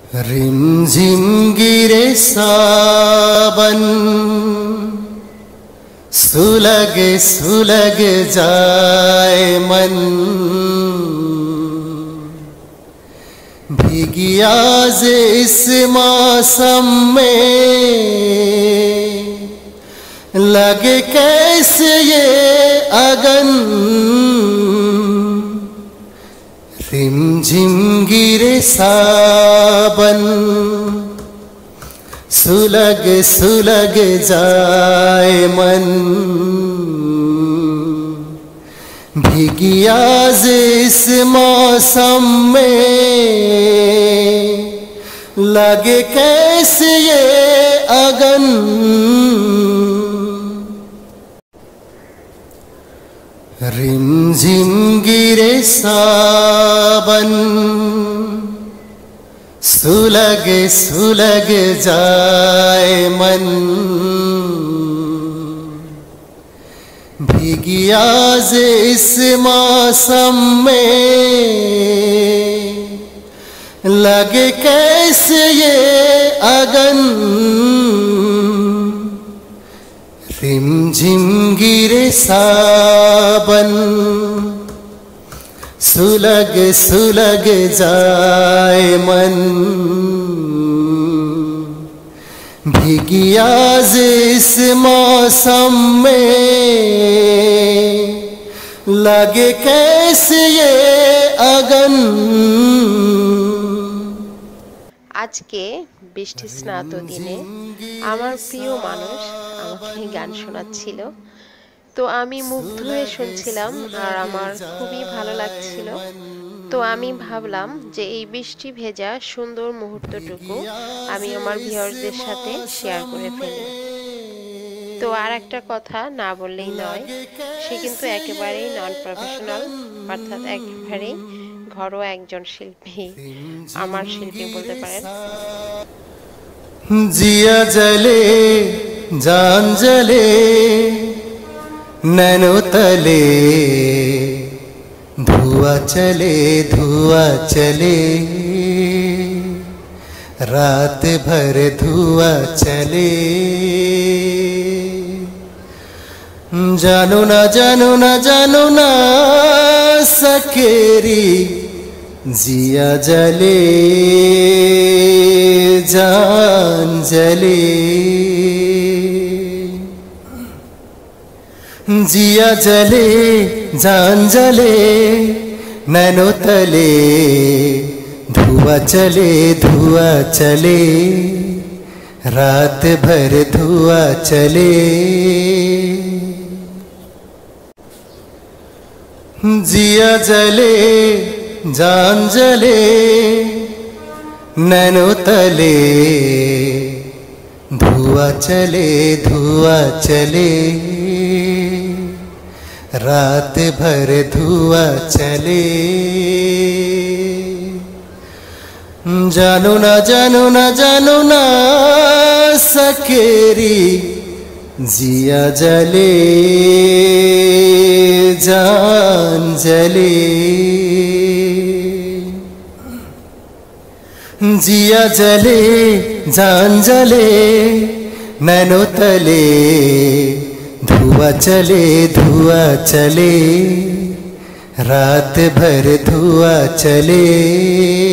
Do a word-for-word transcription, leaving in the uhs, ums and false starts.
रिमझिम गिरे सावन, सुलग सुलग जाए मन, भीगी आज इस मौसम में, लगे कैसे ये अगन। रिमझिम गिरे सावन, सुलग सुलग जाए मन, भीगी आज इस मौसम में, लगे कैसे ये अगन। रिमझिम गिरे सावन, सुलग सुलग जाए मन, भीगी आज इस मौसम में, लगे कैसे ये अगन। रिमझिम गिरे सावन, सुलग सुलग जाए मन, भीगी आज इस मौसम में, लगे कैसे ये अगन। आज के বৃষ্টি স্নাত দিনে আমার প্রিয় মানুষ আমাকে গান শোনাচ্ছিল, তো আমি মুগ্ধ হয়ে শুনছিলাম আর আমার খুবই ভালো লাগছিল। তো আমি ভাবলাম যে এই বৃষ্টি ভেজা সুন্দর মুহূর্তটুকু আমি আমার ভিউয়ারদের সাথে শেয়ার করে ফেলি। তো আর একটা কথা না বললেই নয়, সে কিন্তু একেবারেই নন প্রফেশনাল, অর্থাৎ একেবারেই ঘরোয়া একজন শিল্পী, আমার শিল্পী বলতে পারেন। जिया जले जान जले नैनो तले, धुआं चले धुआं चले, रात भर धुआं चले। जानो ना जानो ना जानो ना सकेरी, जिया जले जान जले, जिया जले जान जले नैनो तले, धुआं चले धुआं चले, रात भर धुआं चले। जिया जले जान जले नैनो तले, धुआं चले धुआं चले, रात भर धुआं चले। जानो ना जानो ना जानो ना सकेरी, जिया जले जान जले, जिया जले जान जले नैनो तले, धुआं चले धुआं चले, रात भर धुआं चले।